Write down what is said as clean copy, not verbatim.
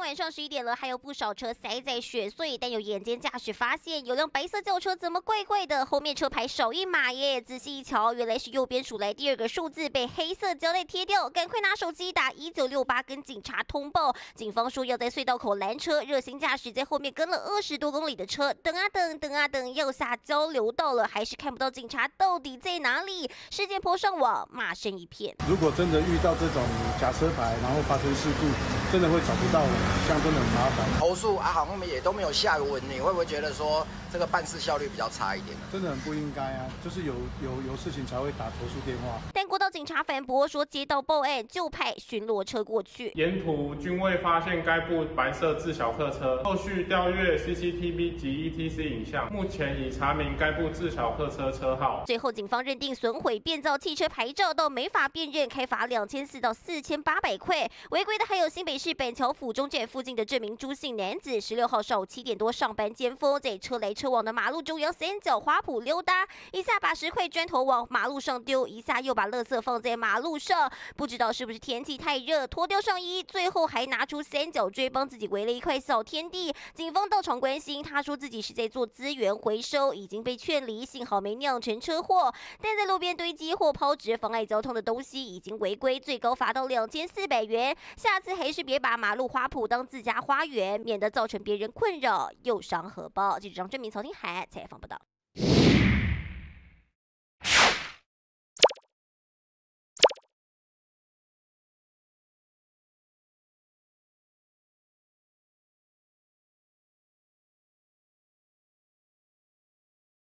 晚上11点了，还有不少车塞在雪隧，但有眼尖驾驶发现，有辆白色轿车怎么怪怪的，后面车牌少一码耶！仔细一瞧，原来是右边数来第2个数字被黑色胶带贴掉，赶快拿手机打1968跟警察通报。警方说要在隧道口拦车，热心驾驶在后面跟了20多公里的车，等啊等，等啊等，要下交流道了，还是看不到警察到底在哪里？事件泼上网，骂声一片。 如果真的遇到这种假车牌，然后发生事故，真的会找不到人，这样真的很麻烦。 投诉啊，好像也都没有下文，你会不会觉得说这个办事效率比较差一点呢？ 真的很不应该啊，就是有事情才会打投诉电话。 但国道警察反驳说，接到报案就派巡逻车过去， 沿途均未发现该部白色自小客车，后续调阅 CCTV 及 ETC 影像，目前已查明该部自小客车车号。 最后警方认定损毁变造汽车牌照到没法辨认，开罚2400到4800块。违规的还有新北市板桥府中站附近的这名朱姓男子，16号上午7点多上班尖峰，在车来车往的马路中央三角花圃溜达，一下把10块砖头往马路上丢，一下又把垃圾放在马路上。不知道是不是天气太热，脱掉上衣，最后还拿出三角锥帮自己围了一块小天地。警方到场关心，他说自己是在做资源回收，已经被劝离，幸好没酿成车祸。但在路边堆积或抛掷妨碍交通的东西已经违规，最高罚到2400元。下次还是别把马路花圃当自家花园，免得造成别人困扰，又伤荷包。记者张真明、曹天海采访报道。